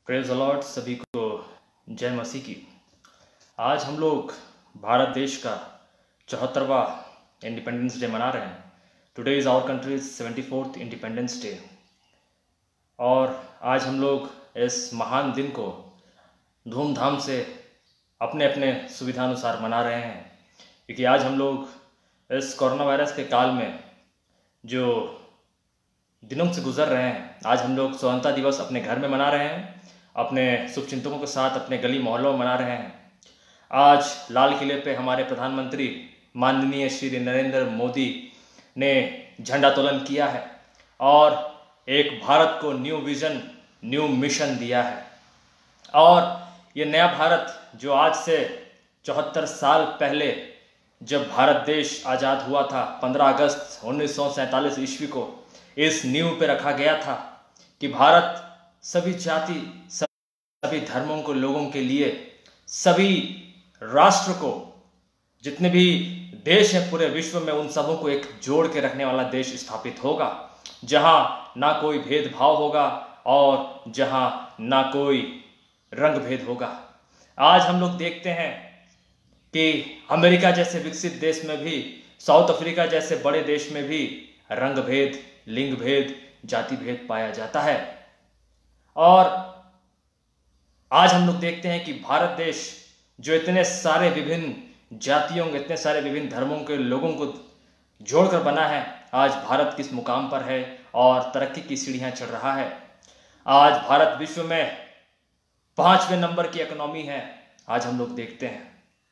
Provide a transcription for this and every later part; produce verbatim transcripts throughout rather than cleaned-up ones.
Praise the Lord. सभी को जय मसीह की। आज हम लोग भारत देश का चौहत्तरवा इंडिपेंडेंस डे मना रहे हैं। Today is our country's seventy fourth independence day. और आज हम लोग इस महान दिन को धूमधाम से अपने अपने सुविधानुसार मना रहे हैं, क्योंकि आज हम लोग इस कोरोना वायरस के काल में जो दिनों से गुजर रहे हैं, आज हम लोग स्वतंत्रता दिवस अपने घर में मना रहे हैं, अपने शुभचिंतकों के साथ अपने गली मोहल्लों में मना रहे हैं। आज लाल किले पे हमारे प्रधानमंत्री माननीय श्री नरेंद्र मोदी ने झंडोत्तोलन किया है और एक भारत को न्यू विजन, न्यू मिशन दिया है। और ये नया भारत जो आज से चौहत्तर साल पहले जब भारत देश आज़ाद हुआ था, पंद्रह अगस्त उन्नीस सौ सैंतालीस ईस्वी को, इस नींव पे रखा गया था कि भारत सभी जाति, सभी धर्मों को, लोगों के लिए, सभी राष्ट्र को, जितने भी देश हैं पूरे विश्व में, उन सबों को एक जोड़ के रखने वाला देश स्थापित होगा, जहां ना कोई भेदभाव होगा और जहां ना कोई रंग भेद होगा। आज हम लोग देखते हैं कि अमेरिका जैसे विकसित देश में भी, साउथ अफ्रीका जैसे बड़े देश में भी रंग भेद, लिंग भेद, जाति भेद पाया जाता है। और आज हम लोग देखते हैं कि भारत देश जो इतने सारे विभिन्न जातियों, इतने सारे विभिन्न धर्मों के लोगों को जोड़कर बना है, आज भारत किस मुकाम पर है और तरक्की की सीढ़ियां चढ़ रहा है। आज भारत विश्व में पांचवें नंबर की इकोनॉमी है, आज हम लोग देखते हैं।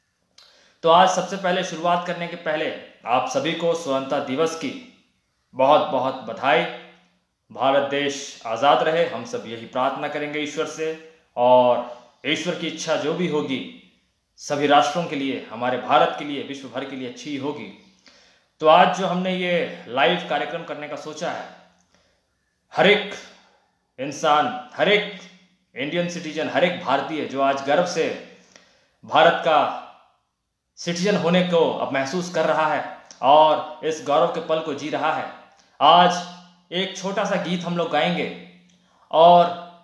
तो आज सबसे पहले शुरुआत करने के पहले आप सभी को स्वतंत्रता दिवस की बहुत बहुत बधाई। भारत देश आज़ाद रहे, हम सब यही प्रार्थना करेंगे ईश्वर से, और ईश्वर की इच्छा जो भी होगी सभी राष्ट्रों के लिए, हमारे भारत के लिए, विश्व भर के लिए अच्छी होगी। तो आज जो हमने ये लाइव कार्यक्रम करने का सोचा है, हर एक इंसान, हर एक इंडियन सिटीजन, हर एक भारतीय जो आज गर्व से भारत का सिटीजन होने को अब महसूस कर रहा है और इस गौरव के पल को जी रहा है, आज एक छोटा सा गीत हम लोग गाएंगे और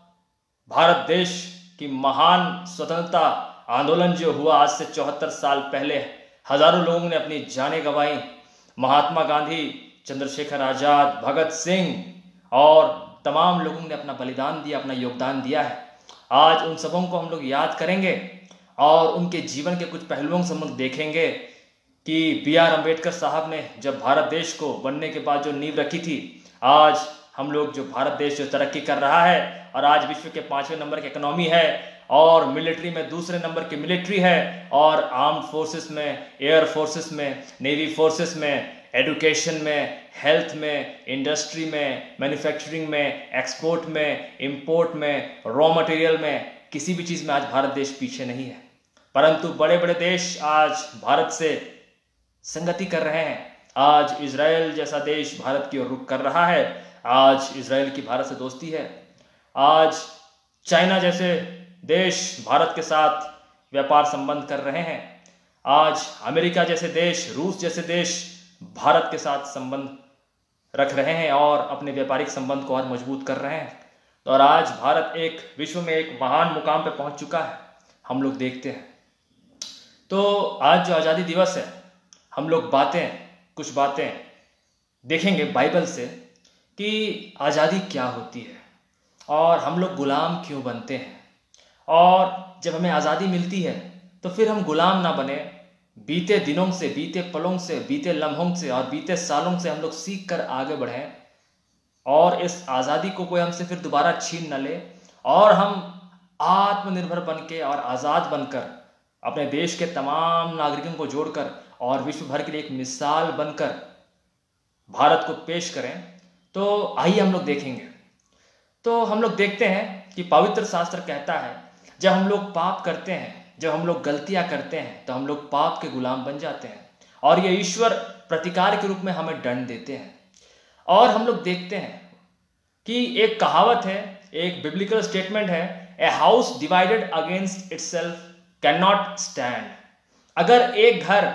भारत देश की महान स्वतंत्रता आंदोलन जो हुआ आज से चौहत्तर साल पहले, हजारों लोगों ने अपनी जानें गंवाई। महात्मा गांधी, चंद्रशेखर आजाद, भगत सिंह और तमाम लोगों ने अपना बलिदान दिया, अपना योगदान दिया है। आज उन सबों को हम लोग याद करेंगे और उनके जीवन के कुछ पहलुओं से हम लोग देखेंगे कि बी आर अम्बेडकर साहब ने जब भारत देश को बनने के बाद जो नींव रखी थी, आज हम लोग जो भारत देश जो तरक्की कर रहा है और आज विश्व के पांचवें नंबर की इकोनॉमी है और मिलिट्री में दूसरे नंबर की मिलिट्री है और आर्म्ड फोर्सेस में, एयर फोर्सेस में, नेवी फोर्सेस में, एजुकेशन में, हेल्थ में, इंडस्ट्री में, मैन्युफैक्चरिंग में, एक्सपोर्ट में, इंपोर्ट में, रॉ मटेरियल में, किसी भी चीज़ में आज भारत देश पीछे नहीं है। परंतु बड़े बड़े देश आज भारत से संगति कर रहे हैं। आज इजराइल जैसा देश भारत की ओर रुख कर रहा है, आज इजराइल की भारत से दोस्ती है। आज चाइना जैसे देश भारत के साथ व्यापार संबंध कर रहे हैं। आज अमेरिका जैसे देश, रूस जैसे देश भारत के साथ संबंध रख रहे हैं और अपने व्यापारिक संबंध को और मजबूत कर रहे हैं। और आज भारत एक विश्व में एक महान मुकाम पर पहुंच चुका है, हम लोग देखते हैं। तो आज जो आज़ादी दिवस है, हम लोग बातें कुछ बातें देखेंगे बाइबल से कि आज़ादी क्या होती है और हम लोग गुलाम क्यों बनते हैं, और जब हमें आज़ादी मिलती है तो फिर हम गुलाम ना बने, बीते दिनों से, बीते पलों से, बीते लम्हों से और बीते सालों से हम लोग सीख कर आगे बढ़ें और इस आज़ादी को कोई हमसे फिर दोबारा छीन न ले और हम आत्मनिर्भर बन के और आज़ाद बनकर अपने देश के तमाम नागरिकों को जोड़कर और विश्व भर के लिए एक मिसाल बनकर भारत को पेश करें। तो आइए हम लोग देखेंगे। तो हम लोग देखते हैं कि पवित्र शास्त्र कहता है, जब हम लोग पाप करते हैं, जब हम लोग गलतियां करते हैं, तो हम लोग पाप के गुलाम बन जाते हैं और ये ईश्वर प्रतिकार के रूप में हमें दंड देते हैं। और हम लोग देखते हैं कि एक कहावत है, एक बिब्लिकल स्टेटमेंट है, a house divided against itself can not stand. अगर एक घर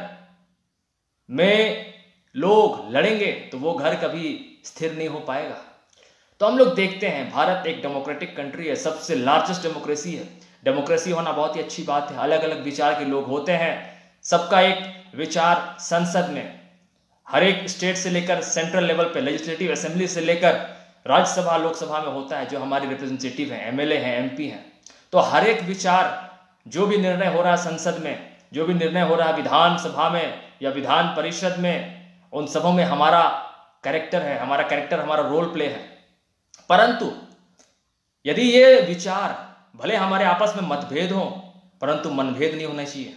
में लोग लड़ेंगे तो वो घर कभी स्थिर नहीं हो पाएगा। तो हम लोग देखते हैं भारत एक डेमोक्रेटिक कंट्री है, सबसे लार्जेस्ट डेमोक्रेसी है। डेमोक्रेसी होना बहुत ही अच्छी बात है, अलग अलग विचार के लोग होते हैं, सबका एक विचार संसद में, हर एक स्टेट से लेकर सेंट्रल लेवल पे, लेजिस्लेटिव असेंबली से लेकर राज्यसभा लोकसभा में होता है, जो हमारे रिप्रेजेंटेटिव हैं, एमएलए हैं, एमपी हैं। तो हर एक विचार, जो भी निर्णय हो रहा है संसद में, जो भी निर्णय हो रहा है विधानसभा में या विधान परिषद में, उन सबों में हमारा कैरेक्टर है, हमारा कैरेक्टर हमारा रोल प्ले है। परंतु यदि ये विचार, भले हमारे आपस में मतभेद हो, परंतु मनभेद नहीं होना चाहिए।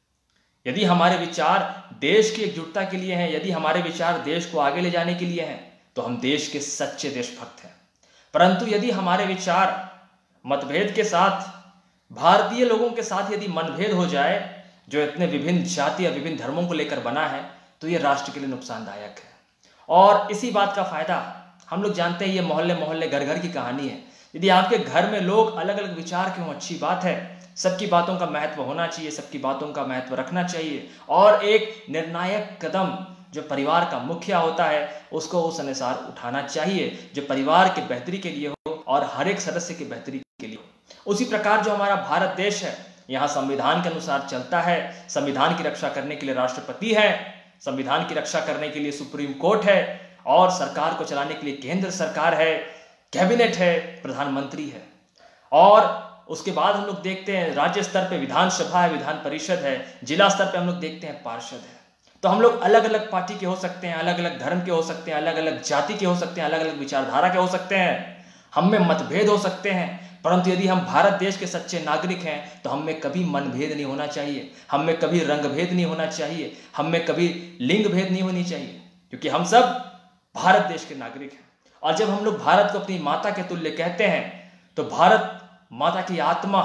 यदि हमारे विचार देश की एकजुटता के लिए हैं, यदि हमारे विचार देश को आगे ले जाने के लिए हैं, तो हम देश के सच्चे देशभक्त हैं। परंतु यदि हमारे विचार मतभेद के साथ, भारतीय लोगों के साथ यदि मनभेद हो जाए, जो इतने विभिन्न जाति या विभिन्न धर्मों को लेकर बना है, तो ये राष्ट्र के लिए नुकसानदायक है। और इसी बात का फायदा हम लोग जानते हैं, ये मोहल्ले मोहल्ले घर घर की कहानी है। यदि आपके घर में लोग अलग अलग विचार के हों, अच्छी बात है, सबकी बातों का महत्व होना चाहिए, सबकी बातों का महत्व रखना चाहिए, और एक निर्णायक कदम जो परिवार का मुखिया होता है उसको उस अनुसार उठाना चाहिए, जो परिवार के बेहतरी के लिए हो और हर एक सदस्य की बेहतरी के लिए हो। उसी प्रकार जो हमारा भारत देश है, यहाँ संविधान के अनुसार चलता है। संविधान की रक्षा करने के लिए राष्ट्रपति है, संविधान की रक्षा करने के लिए सुप्रीम कोर्ट है, और सरकार को चलाने के लिए केंद्र सरकार है, कैबिनेट है, प्रधानमंत्री है। और उसके बाद हम लोग देखते हैं राज्य स्तर पे विधानसभा है, विधान परिषद है, जिला स्तर पे हम लोग देखते हैं पार्षद है। तो हम लोग अलग अलग पार्टी के हो सकते हैं, अलग अलग धर्म के हो सकते हैं, अलग अलग जाति के हो सकते हैं, अलग अलग विचारधारा के हो सकते हैं, हम में मतभेद हो सकते हैं, परंतु यदि हम भारत देश के सच्चे नागरिक हैं तो हम में कभी मनभेद नहीं होना चाहिए, हम में कभी रंग भेद नहीं होना चाहिए, हम में कभी लिंग भेद नहीं होनी चाहिए, क्योंकि हम सब भारत देश के नागरिक हैं। और जब हम लोग भारत को अपनी माता के तुल्य कहते हैं, तो भारत माता की आत्मा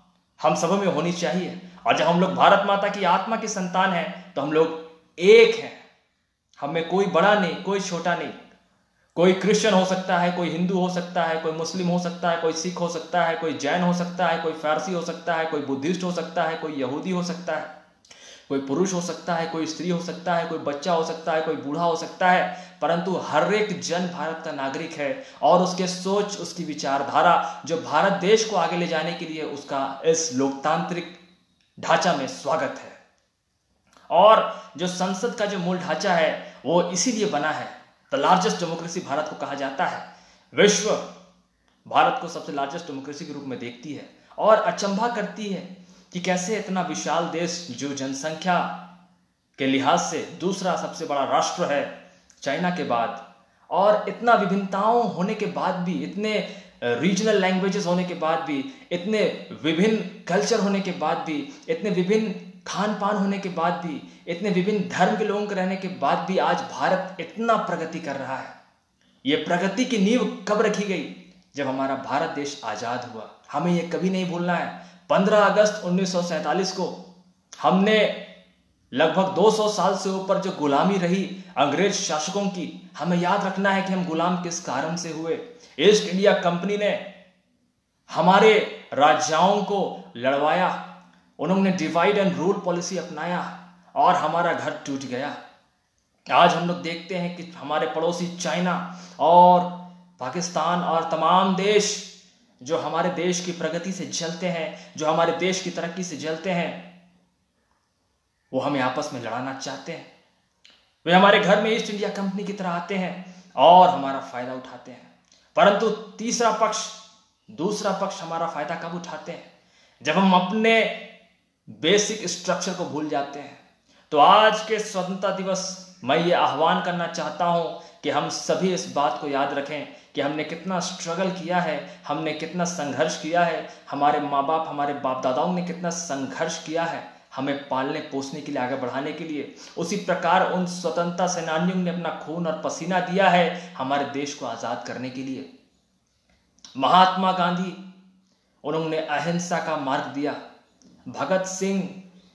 हम सब में होनी चाहिए। और जब हम लोग भारत माता की आत्मा की संतान हैं, तो हम लोग एक हैं, हमें कोई बड़ा नहीं, कोई छोटा नहीं, कोई क्रिश्चियन हो सकता है, कोई हिंदू हो सकता है, कोई मुस्लिम हो सकता है, कोई सिख हो सकता है, कोई जैन हो सकता है, कोई फारसी हो सकता है, कोई बुद्धिस्ट हो सकता है, कोई यहूदी हो सकता है, कोई पुरुष हो सकता है, कोई स्त्री हो सकता है, कोई बच्चा हो सकता है, कोई बूढ़ा हो सकता है, परंतु हर एक जन भारत का नागरिक है। और उसके सोच, उसकी विचारधारा जो भारत देश को आगे ले जाने के लिए, उसका इस लोकतांत्रिक ढांचा में स्वागत है। और जो संसद का जो मूल ढांचा है वो इसीलिए बना है, द लार्जेस्ट डेमोक्रेसी भारत को कहा जाता है। विश्व भारत को सबसे लार्जेस्ट डेमोक्रेसी के रूप में देखती है और अचंभा करती है कि कैसे इतना विशाल देश, जो जनसंख्या के लिहाज से दूसरा सबसे बड़ा राष्ट्र है चाइना के बाद, और इतना विभिन्नताओं होने के बाद भी, इतने रीजनल लैंग्वेजेस होने के बाद भी, इतने विभिन्न कल्चर होने के बाद भी, इतने विभिन्न खान पान होने के बाद भी, इतने विभिन्न धर्म के लोगों के रहने के बाद भी आज भारत इतना प्रगति कर रहा है। ये प्रगति की नींव कब रखी गई? जब हमारा भारत देश आजाद हुआ। हमें ये कभी नहीं भूलना है। पंद्रह अगस्त उन्नीस सौ सैंतालीस को हमने लगभग दो सौ साल से ऊपर जो गुलामी रही अंग्रेज शासकों की, हमें याद रखना है कि हम गुलाम किस कारण से हुए। ईस्ट इंडिया कंपनी ने हमारे राजाओं को लड़वाया, उन्होंने डिवाइड एंड रूल पॉलिसी अपनाया और हमारा घर टूट गया। आज हम लोग देखते हैं कि हमारे पड़ोसी चाइना और पाकिस्तान और तमाम देश जो हमारे देश की प्रगति से जलते हैं, जो हमारे देश की तरक्की से जलते हैं, वो हमें आपस में लड़ाना चाहते हैं। वे हमारे घर में ईस्ट इंडिया कंपनी की तरह आते हैं और हमारा फायदा उठाते हैं। परंतु तीसरा पक्ष, दूसरा पक्ष हमारा फायदा कब उठाते हैं? जब हम अपने बेसिक स्ट्रक्चर को भूल जाते हैं। तो आज के स्वतंत्रता दिवस मैं ये आह्वान करना चाहता हूं कि हम सभी इस बात को याद रखें कि हमने कितना स्ट्रगल किया है, हमने कितना संघर्ष किया है, हमारे माँ बाप, हमारे बाप दादाओं ने कितना संघर्ष किया है हमें पालने पोसने के लिए, आगे बढ़ाने के लिए। उसी प्रकार उन स्वतंत्रता सेनानियों ने अपना खून और पसीना दिया है हमारे देश को आजाद करने के लिए। महात्मा गांधी, उन्होंने अहिंसा का मार्ग दिया। भगत सिंह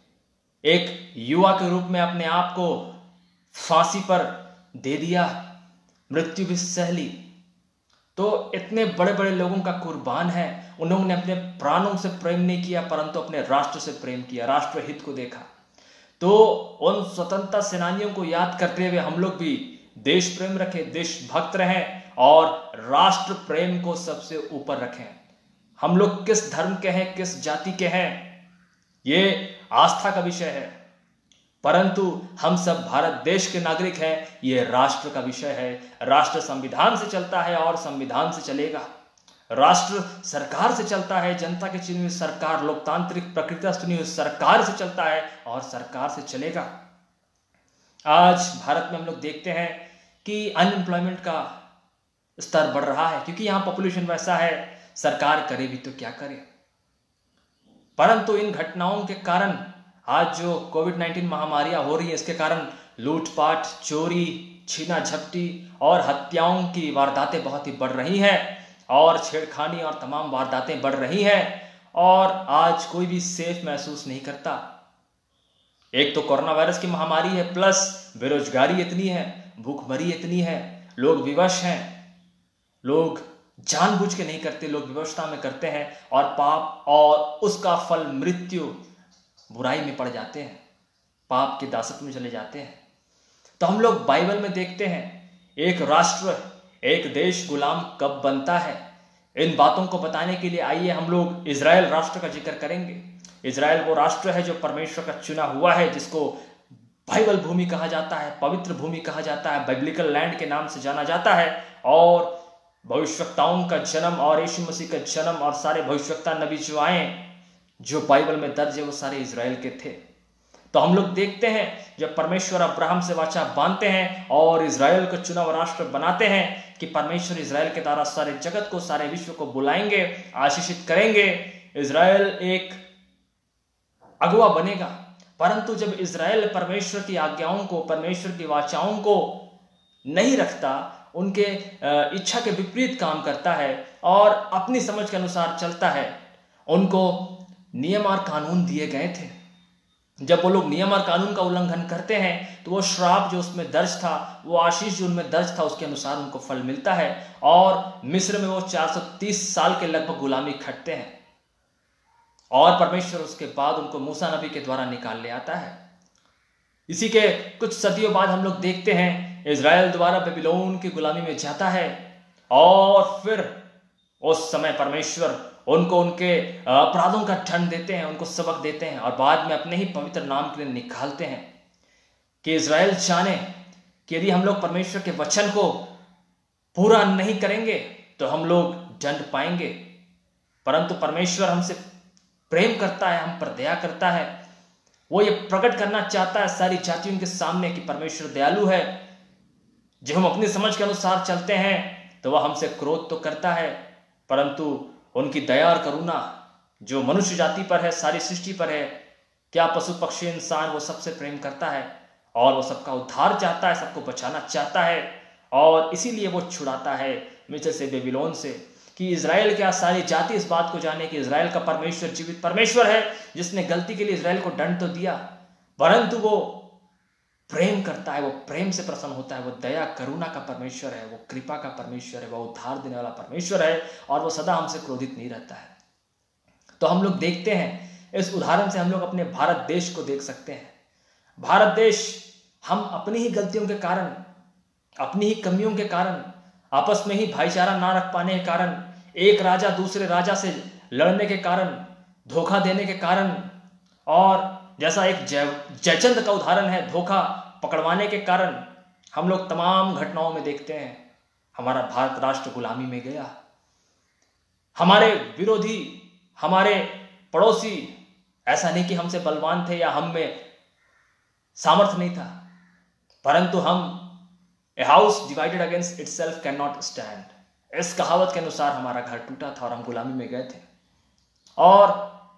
एक युवा के रूप में अपने आप को फांसी पर दे दिया, मृत्यु भी सह ली। तो इतने बड़े बड़े लोगों का कुर्बान है। उन्होंने अपने प्राणों से प्रेम नहीं किया, परंतु अपने राष्ट्र से प्रेम किया, राष्ट्र हित को देखा। तो उन स्वतंत्रता सेनानियों को याद करते हुए हम लोग भी देश प्रेम रखें, देशभक्त रहें और राष्ट्र प्रेम को सबसे ऊपर रखें। हम लोग किस धर्म के हैं, किस जाति के हैं, ये आस्था का विषय है, परंतु हम सब भारत देश के नागरिक हैं, ये राष्ट्र का विषय है। राष्ट्र संविधान से चलता है और संविधान से चलेगा। राष्ट्र सरकार से चलता है, जनता की चुनी हुई सरकार, लोकतांत्रिक प्रक्रिया से चुनी हुई सरकार से चलता है और सरकार से चलेगा। आज भारत में हम लोग देखते हैं कि अनएम्प्लॉयमेंट का स्तर बढ़ रहा है, क्योंकि यहां पॉपुलेशन वैसा है, सरकार करे भी तो क्या करे। परंतु इन घटनाओं के कारण आज जो कोविड नाइन्टीन महामारियां हो रही है, इसके कारण लूटपाट, चोरी, छीना झपटी और हत्याओं की वारदातें बहुत ही बढ़ रही हैं और छेड़खानी और तमाम वारदातें बढ़ रही हैं और आज कोई भी सेफ महसूस नहीं करता। एक तो कोरोना वायरस की महामारी है, प्लस बेरोजगारी इतनी है, भूखमरी इतनी है, लोग विवश हैं, लोग जानबूझ के नहीं करते, लोग विवशता में करते हैं और पाप और उसका फल मृत्यु, बुराई में पड़ जाते हैं, पाप के दासत्व में चले जाते हैं। तो हम लोग बाइबल में देखते हैं एक राष्ट्र, एक देश गुलाम कब बनता है। इन बातों को बताने के लिए आइए हम लोग इजराइल राष्ट्र का जिक्र करेंगे। इजराइल वो राष्ट्र है जो परमेश्वर का चुना हुआ है, जिसको बाइबल भूमि कहा जाता है, पवित्र भूमि कहा जाता है, बाइबलिकल लैंड के नाम से जाना जाता है। और भविष्यवक्ताओं का जन्म और यीशु मसीह का जन्म और सारे भविष्यवक्ता नबी जो आए, जो बाइबल में दर्ज है, वो सारे इजराइल के थे। तो हम लोग देखते हैं जब परमेश्वर अब्राहम से वाचा बांधते हैं और इजराइल को चुना हुआ राष्ट्र बनाते हैं कि परमेश्वर इजराइल के द्वारा सारे जगत को, सारे विश्व को बुलाएंगे, आशीषित करेंगे। इजराइल एक अगुवा बनेगा। परंतु जब इजराइल परमेश्वर की आज्ञाओं को, परमेश्वर की वाचाओं को नहीं रखता, उनके इच्छा के विपरीत काम करता है और अपनी समझ के अनुसार चलता है, उनको नियम और कानून दिए गए थे। जब वो लोग नियम और कानून का उल्लंघन करते हैं तो वो श्राप जो उसमें दर्ज था, वो आशीष जो उनमें दर्ज था, उसके अनुसार उनको फल मिलता है। और मिस्र में वो चार सौ तीस साल के लगभग गुलामी खटते हैं और परमेश्वर उसके बाद उनको मूसा नबी के द्वारा निकाल ले आता है। इसी के कुछ सदियों बाद हम लोग देखते हैं इजराइल द्वारा बेबीलोन की गुलामी में जाता है और फिर उस समय परमेश्वर उनको उनके अपराधों का दंड देते हैं, उनको सबक देते हैं और बाद में अपने ही पवित्र नाम के लिए निकालते हैं कि इजराइल जाने कि यदि हम लोग परमेश्वर के वचन को पूरा नहीं करेंगे तो हम लोग दंड पाएंगे। परंतु परमेश्वर हमसे प्रेम करता है, हम पर दया करता है। वो ये प्रकट करना चाहता है सारी जातियों के सामने कि परमेश्वर दयालु है। जब हम अपनी समझ के अनुसार चलते हैं तो वह हमसे क्रोध तो करता है, परंतु उनकी दया और करुणा जो मनुष्य जाति पर है, सारी सृष्टि पर है, क्या पशु पक्षी इंसान, वो सबसे प्रेम करता है और वो सबका उद्धार चाहता है, सबको बचाना चाहता है। और इसीलिए वो छुड़ाता है मिस्र से, बेबीलोन से, कि इजराइल क्या सारी जाति इस बात को जाने कि इजराइल का परमेश्वर जीवित परमेश्वर है, जिसने गलती के लिए इजराइल को दंड तो दिया, परंतु वो प्रेम करता है, वो प्रेम से प्रसन्न होता है, वो दया करुणा का परमेश्वर है, वो कृपा का परमेश्वर है, वो उद्धार देने वाला परमेश्वर है और वो सदा हमसे क्रोधित नहीं रहता है। तो हम लोग देखते हैं, इस उदाहरण से हम लोग अपने भारत देश को देख सकते हैं। भारत देश हम अपनी ही गलतियों के कारण, अपनी ही कमियों के कारण, आपस में ही भाईचारा ना रख पाने के कारण, एक राजा दूसरे राजा से लड़ने के कारण, धोखा देने के कारण, और जैसा एक जय जयचंद का उदाहरण है, धोखा पकड़वाने के कारण हम लोग तमाम घटनाओं में देखते हैं हमारा भारत राष्ट्र गुलामी में गया। हमारे विरोधी, हमारे पड़ोसी, ऐसा नहीं कि हमसे बलवान थे या हम में सामर्थ्य नहीं था, परंतु हम a house divided against itself can not stand, इस कहावत के अनुसार हमारा घर टूटा था और हम गुलामी में गए थे। और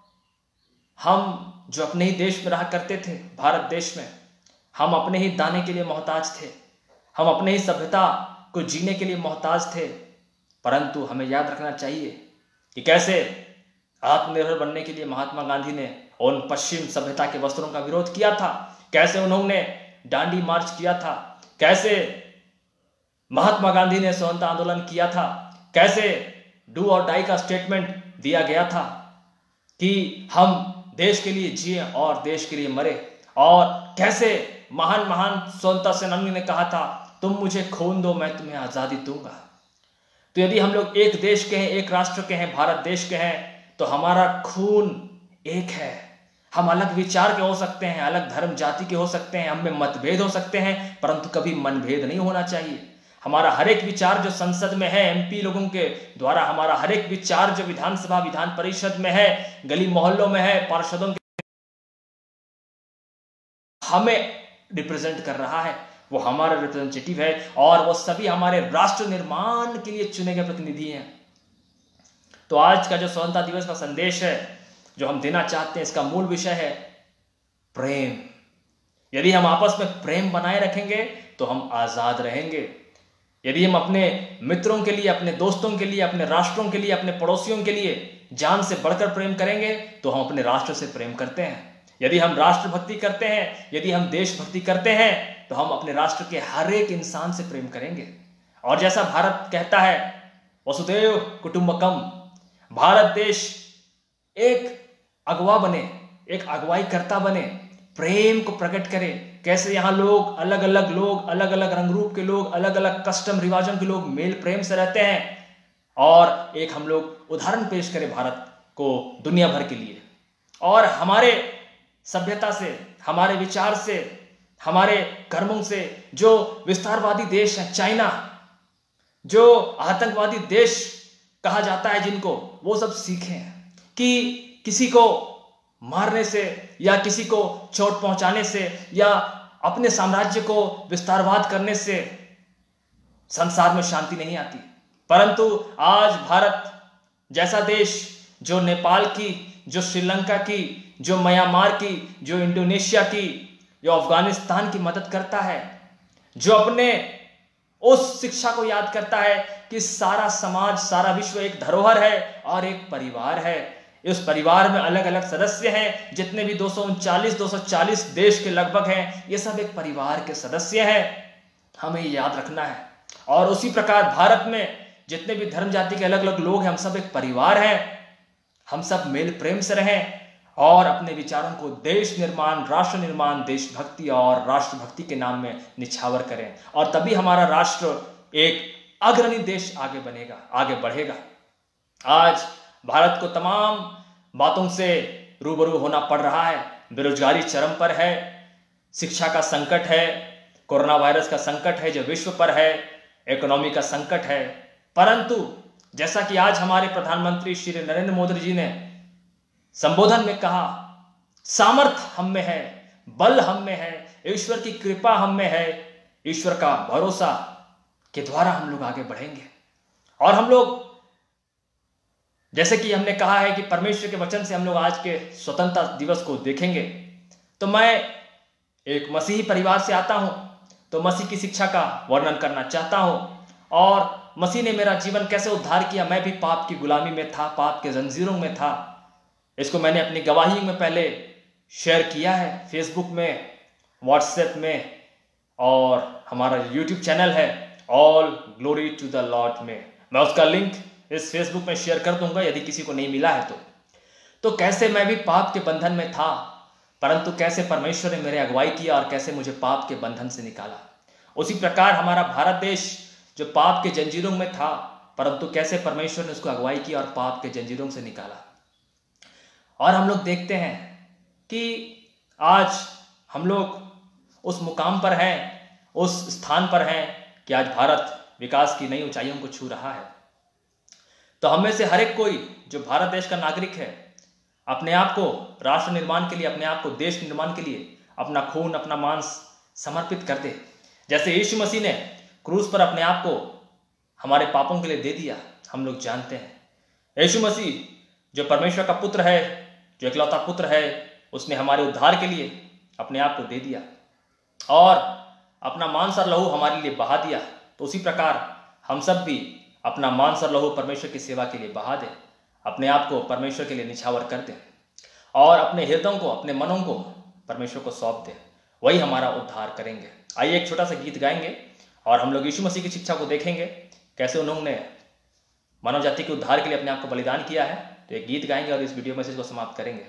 हम जो अपने ही देश में रहा करते थे, भारत देश में, हम अपने ही दाने के लिए मोहताज थे, हम अपने ही सभ्यता को जीने के लिए मोहताज थे। परंतु हमें याद रखना चाहिए कि कैसे आत्मनिर्भर बनने के लिए महात्मा गांधी ने उन पश्चिम सभ्यता के वस्त्रों का विरोध किया था, कैसे उन्होंने दांडी मार्च किया था, कैसे महात्मा गांधी ने स्वतंत्रता आंदोलन किया था, कैसे डू और डाई का स्टेटमेंट दिया गया था कि हम देश के लिए जिए और देश के लिए मरे, और कैसे महान महान स्वतंत्रता सेनानी ने कहा था, तुम मुझे खून दो मैं तुम्हें आजादी दूंगा। तो यदि हम लोग एक देश के हैं, एक राष्ट्र के हैं, भारत देश के हैं, तो हमारा खून एक है। हम अलग विचार के हो सकते हैं, अलग धर्म जाति के हो सकते हैं, हम में मतभेद हो सकते हैं, परंतु कभी मनभेद नहीं होना चाहिए। हमारा हर एक विचार जो संसद में है, एमपी लोगों के द्वारा हमारा हर एक विचार जो विधानसभा विधान परिषद में है, गली मोहल्लों में है, पार्षदों के हमें रिप्रेजेंट कर रहा है, वो हमारा रिप्रेजेंटेटिव है और वो सभी हमारे राष्ट्र निर्माण के लिए चुने गए प्रतिनिधि हैं। तो आज का जो स्वतंत्रता दिवस का संदेश है जो हम देना चाहते हैं, इसका मूल विषय है प्रेम। यदि हम आपस में प्रेम बनाए रखेंगे तो हम आजाद रहेंगे। यदि हम अपने मित्रों के लिए, अपने दोस्तों के लिए, अपने राष्ट्रों के लिए, अपने पड़ोसियों के लिए जान से बढ़कर प्रेम करेंगे तो हम अपने राष्ट्र से प्रेम करते हैं। यदि हम राष्ट्रभक्ति करते हैं, यदि हम देशभक्ति करते हैं, तो हम अपने राष्ट्र के हर एक इंसान से प्रेम करेंगे। और जैसा भारत कहता है वसुधैव कुटुंबकम, भारत देश एक अगवा बने, एक अगुवाई करता बने, प्रेम को प्रकट करे। कैसे यहाँ लोग अलग अलग लोग अलग अलग रंग रूप के लोग, अलग अलग कस्टम रिवाजों के लोग मेल प्रेम से रहते हैं, और एक हम लोग उदाहरण पेश करें भारत को दुनिया भर के लिए। और हमारे सभ्यता से, हमारे विचार से, हमारे कर्मों से जो विस्तारवादी देश है चाइना, जो आतंकवादी देश कहा जाता है जिनको, वो सब सीखें कि किसी को मारने से या किसी को चोट पहुंचाने से या अपने साम्राज्य को विस्तारवाद करने से संसार में शांति नहीं आती। परंतु आज भारत जैसा देश जो नेपाल की, जो श्रीलंका की, जो म्यांमार की, जो इंडोनेशिया की, जो अफगानिस्तान की मदद करता है, जो अपने उस शिक्षा को याद करता है कि सारा समाज, सारा विश्व एक धरोहर है और एक परिवार है। इस परिवार में अलग अलग सदस्य हैं, जितने भी दो सौ उनचालीस दो सौ चालीस देश के लगभग हैं, ये सब एक परिवार के सदस्य हैं। हमें याद रखना है। और उसी प्रकार भारत में जितने भी धर्म जाति के अलग अलग लोग हैं, हम सब एक परिवार हैं। हम सब मेल प्रेम से रहें और अपने विचारों को देश निर्माण, राष्ट्र निर्माण, देशभक्ति और राष्ट्रभक्ति के नाम में निछावर करें, और तभी हमारा राष्ट्र एक अग्रणी देश आगे बनेगा, आगे बढ़ेगा। आज भारत को तमाम बातों से रूबरू होना पड़ रहा है। बेरोजगारी चरम पर है, शिक्षा का संकट है, कोरोना वायरस का संकट है जो विश्व पर है, इकोनॉमी का संकट है। परंतु जैसा कि आज हमारे प्रधानमंत्री श्री नरेंद्र मोदी जी ने संबोधन में कहा, सामर्थ्य हम में है, बल हम में है, ईश्वर की कृपा हम में है, ईश्वर का भरोसा के द्वारा हम लोग आगे बढ़ेंगे। और हम लोग, जैसे कि हमने कहा है कि परमेश्वर के वचन से हम लोग आज के स्वतंत्रता दिवस को देखेंगे, तो मैं एक मसीही परिवार से आता हूं, तो मसीह की शिक्षा का वर्णन करना चाहता हूं और मसीह ने मेरा जीवन कैसे उद्धार किया। मैं भी पाप की गुलामी में था, पाप के जंजीरों में था। इसको मैंने अपनी गवाही में पहले शेयर किया है, फेसबुक में, व्हाट्सएप में, और हमारा यूट्यूब चैनल है all glory to the lord में। मैं उसका लिंक इस फेसबुक में शेयर कर दूंगा यदि किसी को नहीं मिला है तो। तो कैसे मैं भी पाप के बंधन में था, परंतु कैसे परमेश्वर ने मेरे अगुवाई किया और कैसे मुझे पाप के बंधन से निकाला। उसी प्रकार हमारा भारत देश जो पाप के जंजीरों में था, परंतु कैसे परमेश्वर ने उसको अगुवाई की और पाप के जंजीरों से निकाला। और हम लोग देखते हैं कि आज हम लोग उस मुकाम पर हैं, उस स्थान पर हैं कि आज भारत विकास की नई ऊंचाइयों को छू रहा है। तो हम में से हर एक कोई जो भारत देश का नागरिक है, अपने आप को राष्ट्र निर्माण के लिए, अपने आप को देश निर्माण के लिए अपना खून, अपना मांस समर्पित कर दे। जैसे यीशु मसीह ने क्रूस पर अपने आप को हमारे पापों के लिए दे दिया। हम लोग जानते हैं यीशु मसीह जो परमेश्वर का पुत्र है, जो इकलौता पुत्र है, उसने हमारे उद्धार के लिए अपने आप को दे दिया और अपना मांस और लहू हमारे लिए बहा दिया। तो उसी प्रकार हम सब भी अपना मांस और लहू परमेश्वर की सेवा के लिए बहा दें, अपने आप को परमेश्वर के लिए निछावर कर दें और अपने हृदयों को, अपने मनों को परमेश्वर को सौंप दें। वही हमारा उद्धार करेंगे। आइए एक छोटा सा गीत गाएंगे और हम लोग यीशु मसीह की शिक्षा को देखेंगे, कैसे उन्होंने मानव जाति के उद्धार के लिए अपने आप को बलिदान किया है। तो एक गीत गाएंगे और इस वीडियो मैसेज को समाप्त करेंगे।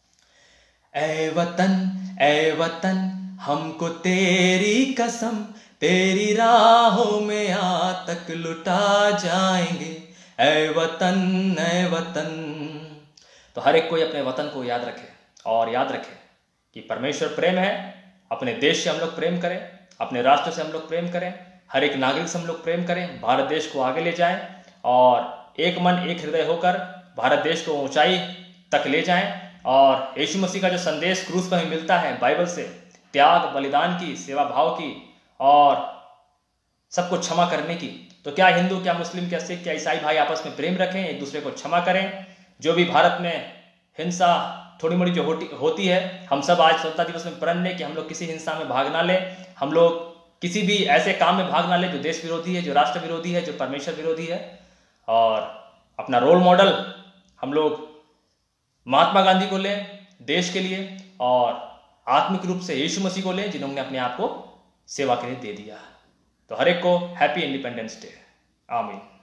ए वतन, ए वतन, हमको तेरी कसम, तेरी राहों में आ तक लुटा जाएंगे, ऐ वतन ऐ वतन। तो हर एक कोई अपने वतन को याद रखे और याद रखे कि परमेश्वर प्रेम है। अपने देश से हम लोग प्रेम करें, अपने राष्ट्र से हम लोग प्रेम करें, हर एक नागरिक से हम लोग प्रेम करें, भारत देश को आगे ले जाएं और एक मन एक हृदय होकर भारत देश को ऊंचाई तक ले जाएं। और यीशु मसीह का जो संदेश क्रूस पर हमें मिलता है बाइबल से, त्याग बलिदान की, सेवा भाव की और सबको क्षमा करने की, तो क्या हिंदू, क्या मुस्लिम, क्या सिख, क्या ईसाई भाई आपस में प्रेम रखें, एक दूसरे को क्षमा करें। जो भी भारत में हिंसा थोड़ी मोड़ी जो होती होती है, हम सब आज स्वतंत्रता दिवस में प्रण लें कि हम लोग किसी हिंसा में भाग ना लें, हम लोग किसी भी ऐसे काम में भाग ना लें जो देश विरोधी है, जो राष्ट्र विरोधी है, जो परमेश्वर विरोधी है। और अपना रोल मॉडल हम लोग महात्मा गांधी को लें देश के लिए, और आत्मिक रूप से यीशु मसीह को लें जिन्होंने अपने आप को सेवा के लिए दे दिया। तो हर एक को हैप्पी इंडिपेंडेंस डे। आमीन।